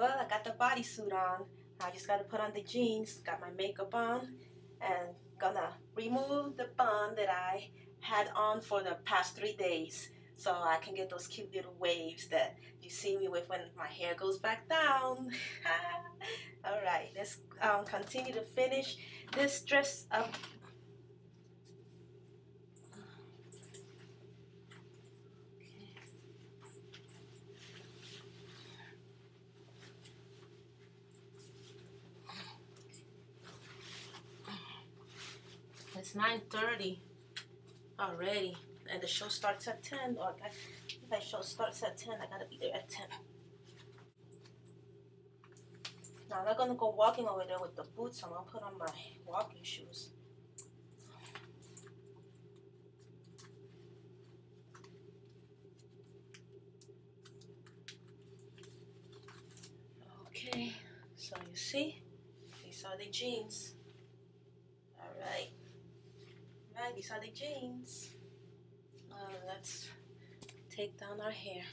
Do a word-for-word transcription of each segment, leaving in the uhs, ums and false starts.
Well, I got the bodysuit on. I just gotta put on the jeans, got my makeup on, and gonna remove the bun that I had on for the past three days so I can get those cute little waves that you see me with when my hair goes back down. All right, let's um, continue to finish this dress up. It's nine thirty already, and the show starts at ten. Or if the show starts at ten, I gotta be there at ten. Now I'm not gonna go walking over there with the boots. I'm gonna put on my walking shoes. Okay, so you see, these are the jeans. All right, all right, these are the jeans. Uh, let's take down our hair.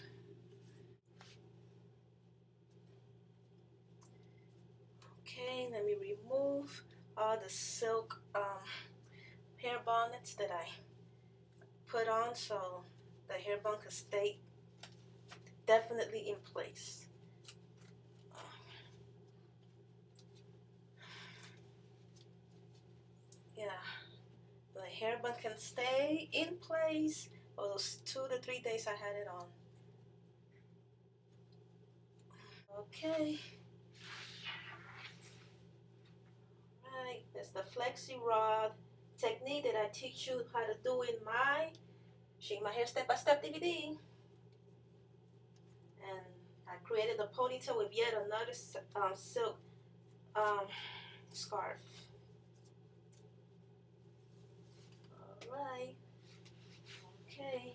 Okay, let me remove all the silk um, hair bonnets that I put on so the hair bun can stay definitely in place. Yeah, the hair bun can stay in place for those two to three days I had it on. Okay. Right, that's the flexi rod technique that I teach you how to do in my Shake My Hair Step by Step D V D. And I created a ponytail with yet another um, silk um, scarf. Alright. Okay.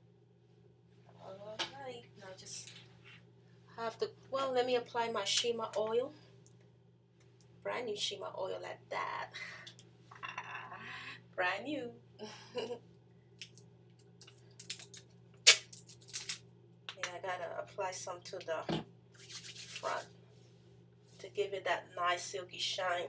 Alright. Now just have to, well, let me apply my Shima oil. Brand new Shima oil like that. Brand new. Yeah, I gotta apply some to the front to give it that nice silky shine.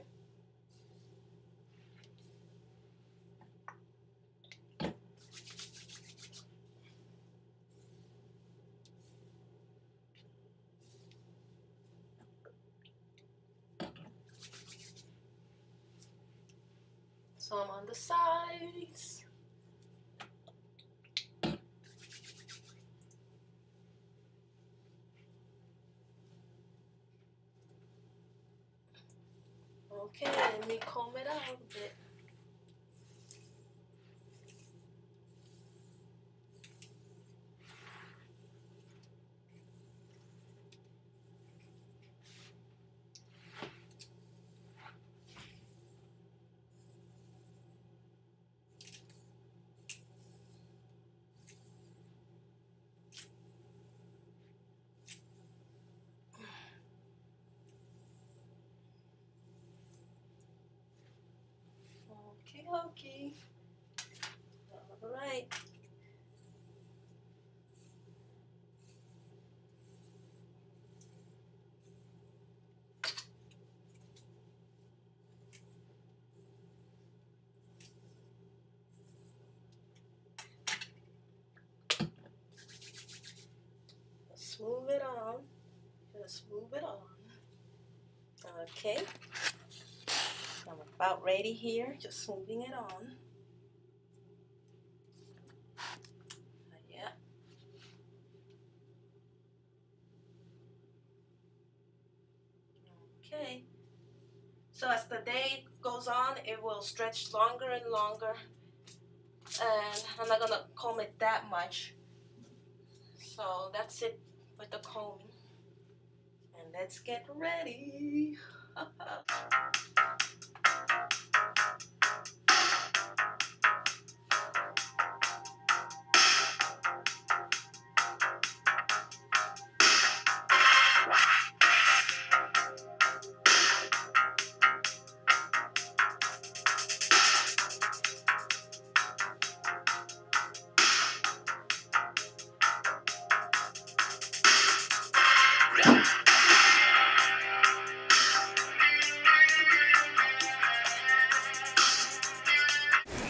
Some on the sides. Okay, let me comb it out a bit. Okay, okay. All right. Smooth it on. Just smooth it on. Okay. I'm about ready here. Just smoothing it on. Yeah. Okay. So as the day goes on, it will stretch longer and longer. And I'm not gonna comb it that much. So that's it with the combing. And let's get ready.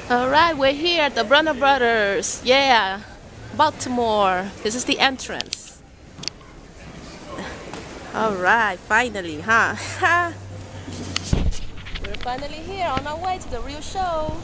All right, we're here at the Brunner Brothers. Yeah, Baltimore. This is the entrance. All right, finally, huh? We're finally here on our way to the real show.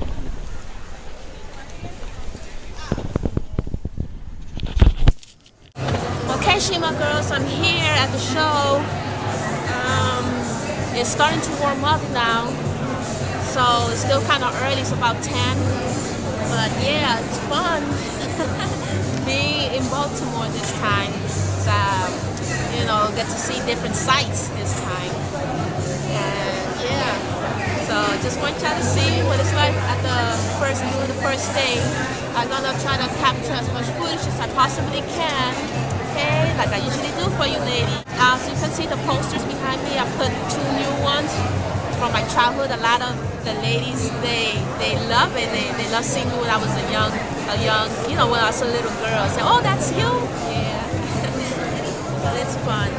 Okay, Shima girls, I'm here at the show. Um, it's starting to warm up now, so it's still kind of early. It's about ten, but yeah, it's fun being in Baltimore this time. So, you know, get to see different sights this time, and yeah. So just want y'all to see what it's like at the first doing the first day. I'm gonna try to capture as much footage as I possibly can. Okay, like I usually do for you ladies. Uh, so you can see the posters behind me. I put two new ones from my childhood. A lot of the ladies, they they love it. They, they love seeing me when I was a young, a young, you know, when I was a little girl. Say, oh, that's you? Yeah. But it's fun.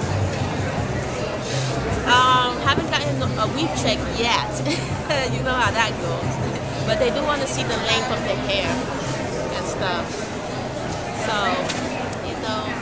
Um, haven't gotten a weave check yet. You know how that goes. But they do want to see the length of the hair and stuff. So, you know.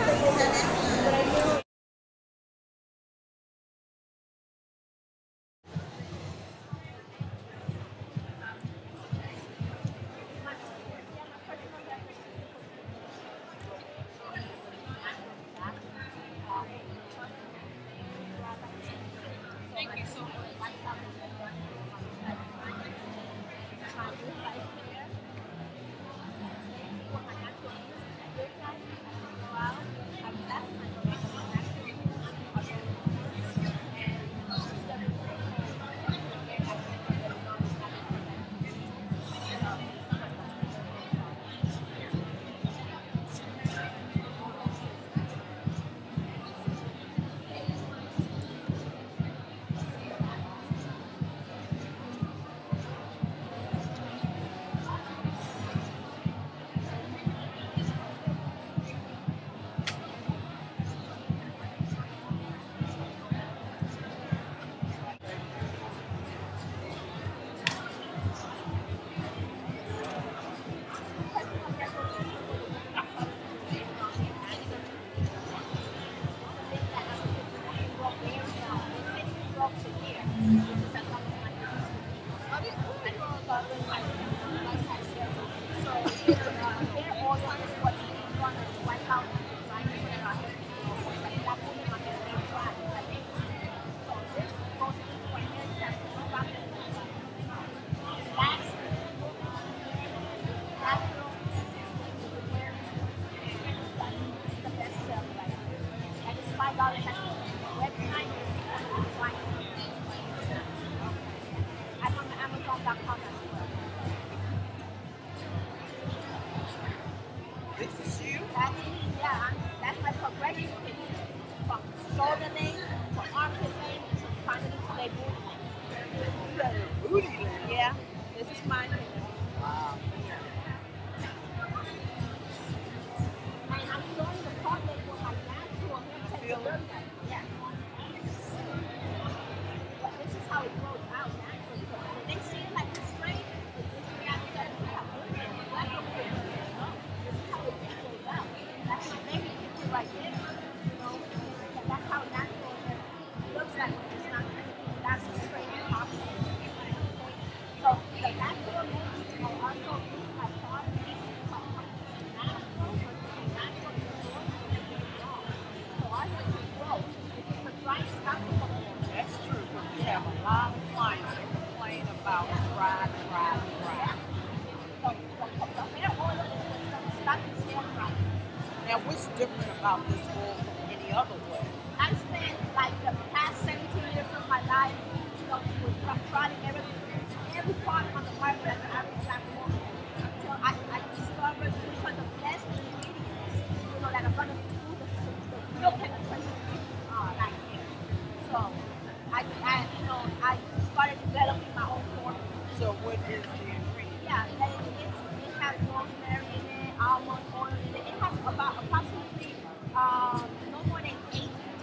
Now, what's different about this oil from any other oil? I spent like the past seventeen years of my life, you know, with trying every every product on the market as an average black woman until I, I discovered which are the best ingredients, you know, that are going to do the, the real penetration uh, back here. So I, I, you know, I started developing my own formula. So what is the ingredient? Yeah, it, it, it has rosemary in it, almond oil in it. It has about approximately um, no more than eight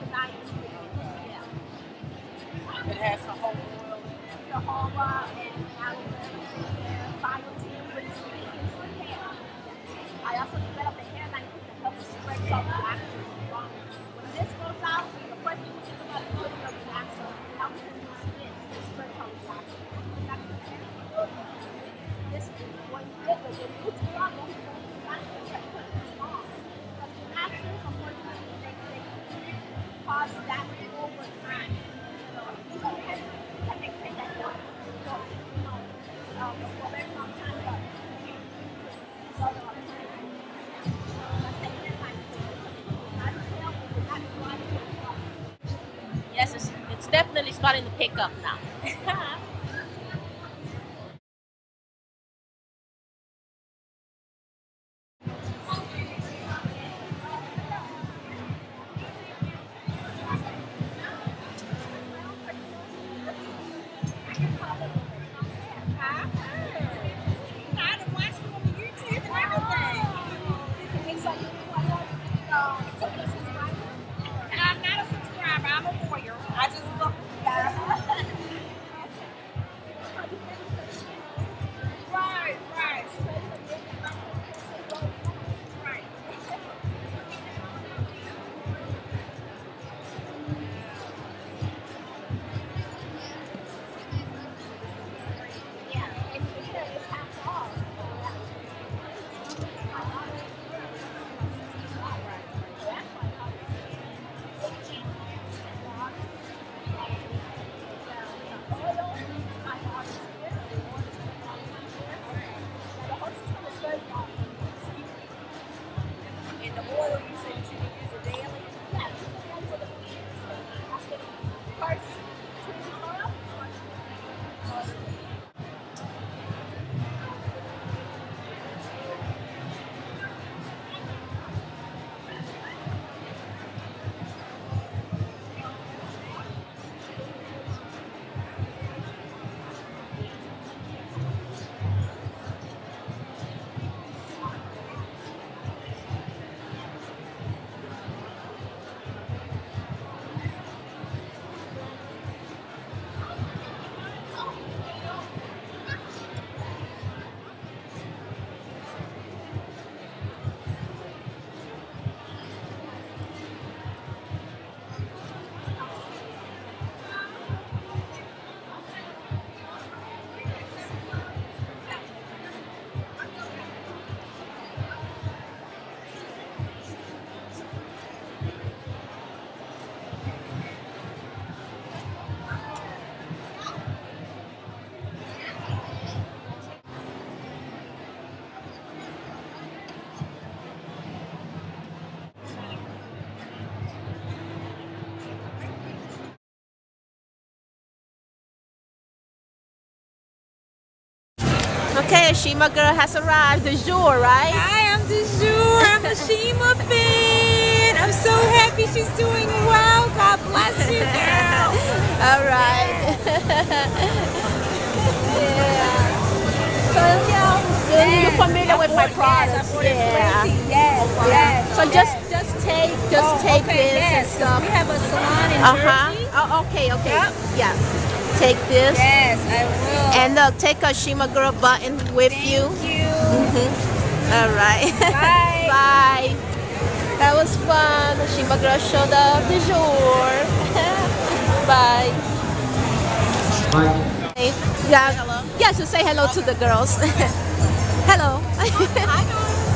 makeup now. I'm not a subscriber. I'm a voyeur. I just look. Right, right. Right. Yeah, it's, it's, it's half off. And the oil you said you can use it daily. Okay, Shima girl has arrived. The jour, right? I am du jour. I'm a Shima fan. I'm so happy she's doing well. God bless you, girl. All right. Yeah. So, yeah, so you're familiar with my products. Yeah. Yes, yes. So just just take just Oh, take okay, this and yes. stuff. We have a salon in Uh huh. Jersey. Oh, okay, okay. Yep. Yeah. Take this. Yes, I will. And look, take a Shima girl button with you. Thank you. All right. Bye. Bye. That was fun. The Shima girl showed up. The jour. Bye. Hey, yeah. Hello. Yeah, so say hello to the girls. Hello. Hi, guys.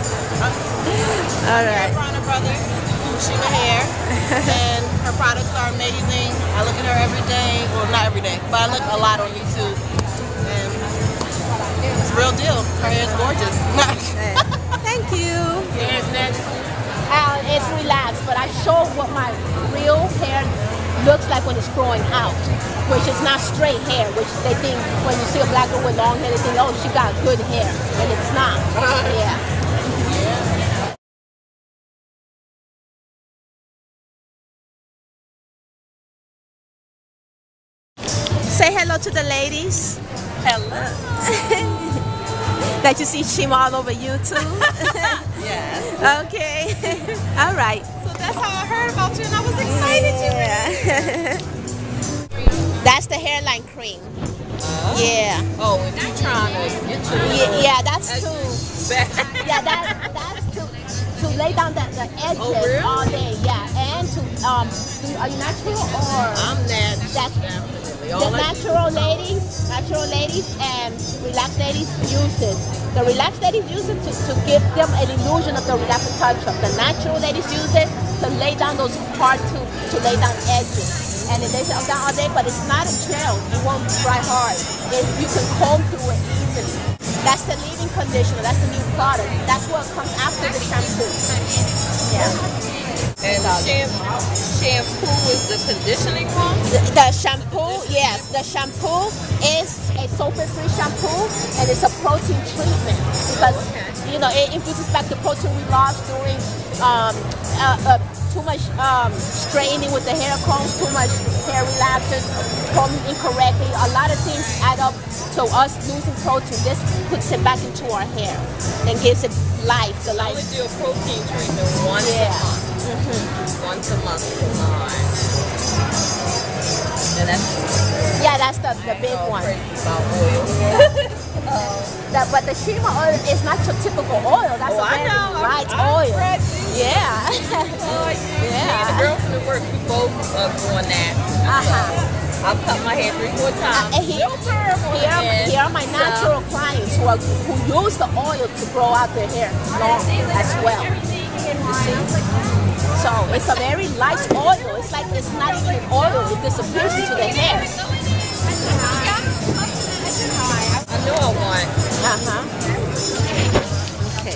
All right. Brana Brothers, Shima Hair, and her products are amazing. I look at her every day. Well, not every day, but I look a lot on YouTube. And it's a real deal. Her hair is gorgeous. Thank you. Your hair is natural. Uh, it's relaxed, but I show what my real hair looks like when it's growing out, which is not straight hair, which they think when you see a black girl with long hair, they think, oh, she got good hair, and it's not. Yeah. Say hello to the ladies. Hello. That you see Shima all over YouTube. Yes. Okay. All right. So that's how I heard about you, and I was excited you Yeah. That's the hairline cream. Yeah. Oh, if you're trying to get your Yeah, yeah, that's to back. yeah that that's to to lay down the, the edges Oh, really? all day. Yeah, and to um, do, are you natural or I'm natural. That's- Definitely. the All I- natural ladies, natural ladies and relaxed ladies use this. The relaxed ladies use it to, to give them an illusion of the relaxed touch-up. The natural ladies use it to lay down those hard to to lay down edges. And then they say, I'm down all day, but it's not a gel. It won't dry hard. It, you can comb through it easily. That's the leave-in conditioner. That's the new product. That's what comes after the shampoo. Yeah. And the shampoo, shampoo is the conditioning one? The, the shampoo, yes, the shampoo is a sulfate-free shampoo, and it's a protein treatment because you know it infuses back the protein we lost during um, uh, uh, too much um, straightening with the hair combs, too much hair relaxers, combing incorrectly. A lot of things add up to us losing protein. This puts it back into our hair and gives it life. The I life. would do a protein treatment once Yeah. a month. Mm-hmm. Once a month for mine. And that's Yeah, that's the, the big all one. crazy about oil. The, but the Shima oil is not your typical oil. That's Oh, a I very know. I'm- light I'm oil. crazy. Yeah. Oh, yeah. Yeah. Me and the girl from the work, we both are doing that. Uh-huh. I've cut my hair three, four times. And here, Still terrible here, again. here are my So, natural clients who, are, who use the oil to grow out their hair long as well. You see? So it's a very light oil. It's like it's not even an oil. It disappears into the hair. I know I want. Uh-huh. Okay.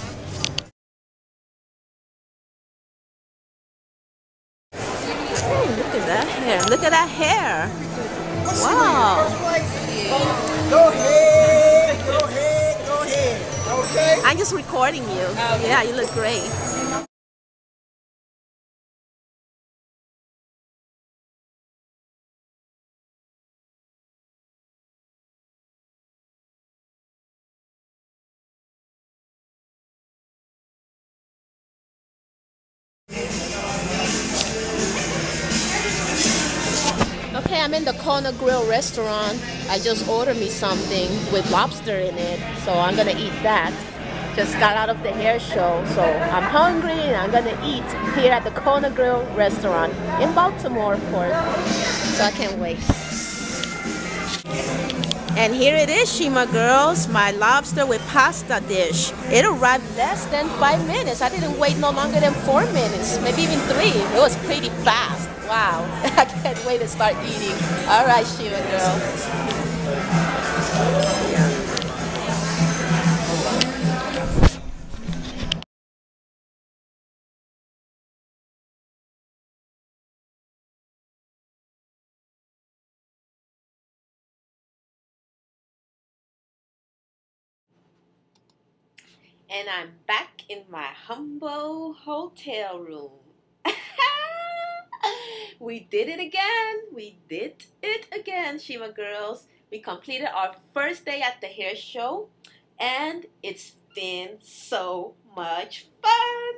Hey, look at that hair. Look at that hair. Wow. Go ahead, go ahead, go ahead. Okay? I'm just recording you. Yeah, you look great. Okay, I'm in the Kona Grill restaurant. I just ordered me something with lobster in it, so I'm gonna eat that. Just got out of the hair show, so I'm hungry and I'm gonna eat here at the Kona Grill restaurant in Baltimore, of course. So I can't wait. And here it is, Shima girls, my lobster with pasta dish. It arrived less than five minutes. I didn't wait no longer than four minutes, maybe even three. It was pretty fast. Wow, I can't wait to start eating. All right, Shima girls. And I'm back in my humble hotel room. We did it again. We did it again, Shima girls. We completed our first day at the hair show, and it's been so much fun.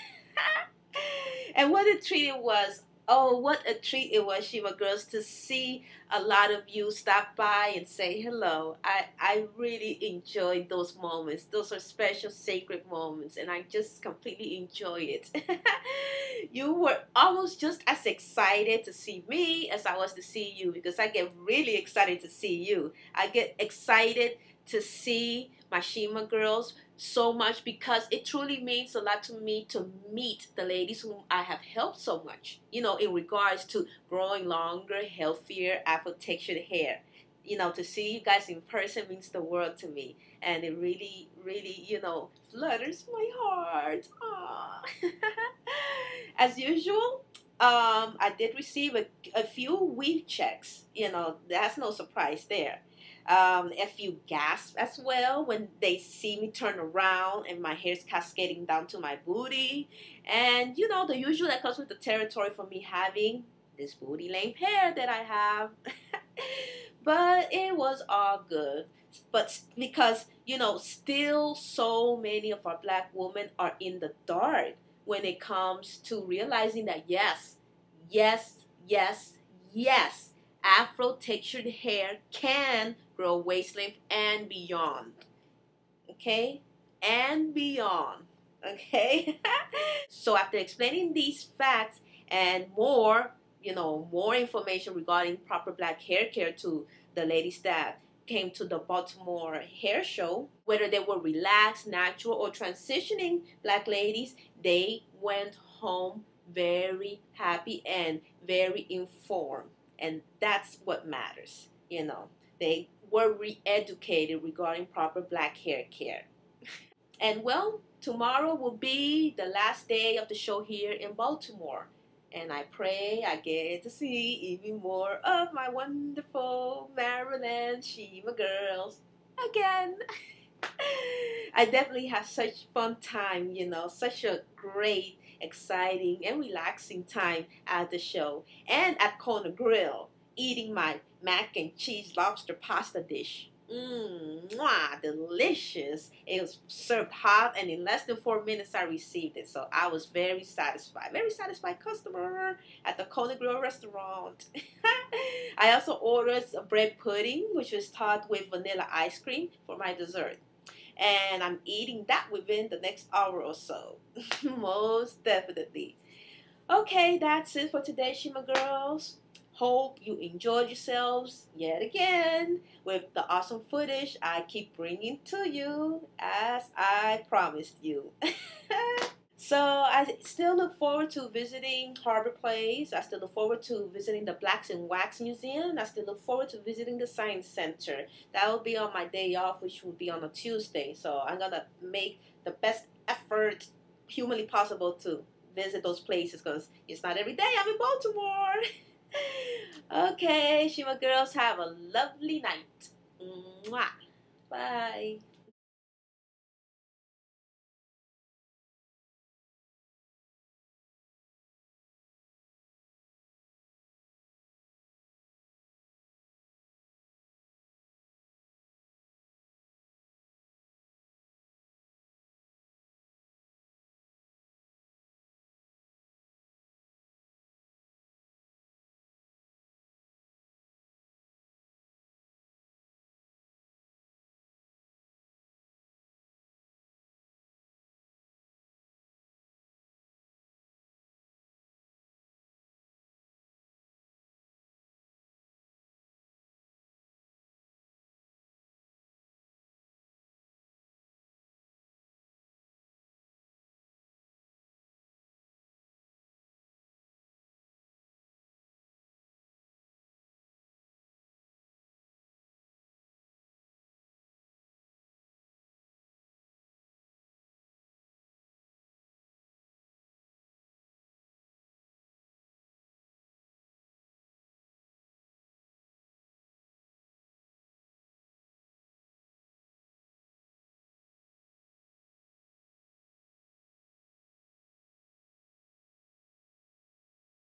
And what a treat it was. Oh, what a treat it was, Shima girls, to see a lot of you stop by and say hello. I, I really enjoyed those moments. Those are special, sacred moments, and I just completely enjoy it. You were almost just as excited to see me as I was to see you, because I get really excited to see you. I get excited to see my Shima girls so much because it truly means a lot to me to meet the ladies whom I have helped so much, you know, in regards to growing longer, healthier, afro-textured hair. You know, to see you guys in person means the world to me, and it really, really, you know, flutters my heart. Aww. As usual, um, I did receive a, a few weave checks. You know, that's no surprise there. Um, a few gasps as well when they see me turn around and my hair's cascading down to my booty. And, you know, the usual that comes with the territory for me having this booty length hair that I have. But it was all good. But because, you know, still so many of our black women are in the dark when it comes to realizing that yes, yes, yes, yes, afro-textured hair can grow waist length and beyond. Okay? And beyond. Okay? So after explaining these facts and more, you know, more information regarding proper black hair care to the ladies that came to the Baltimore hair show, whether they were relaxed, natural, or transitioning black ladies, they went home very happy and very informed. And that's what matters, you know. They were re-educated regarding proper black hair care. And well, tomorrow will be the last day of the show here in Baltimore. And I pray I get to see even more of my wonderful Maryland Shima girls again. I definitely had such fun time, you know, such a great, exciting, and relaxing time at the show and at Kona Grill, eating my mac and cheese lobster pasta dish. Mmm, mwah, delicious. It was served hot, and in less than four minutes I received it. So I was very satisfied. Very satisfied customer at the Kona Grill restaurant. I also ordered a bread pudding, which was topped with vanilla ice cream for my dessert. And I'm eating that within the next hour or so. Most definitely. Okay, that's it for today, Shima girls. Hope you enjoyed yourselves yet again with the awesome footage I keep bringing to you as I promised you. So I still look forward to visiting Harbor Place. I still look forward to visiting the Blacks in Wax Museum. I still look forward to visiting the Science Center. That will be on my day off, which will be on a Tuesday. So I'm going to make the best effort humanly possible to visit those places because it's not every day I'm in Baltimore. Okay, Shima girls, have a lovely night. Mwah. Bye.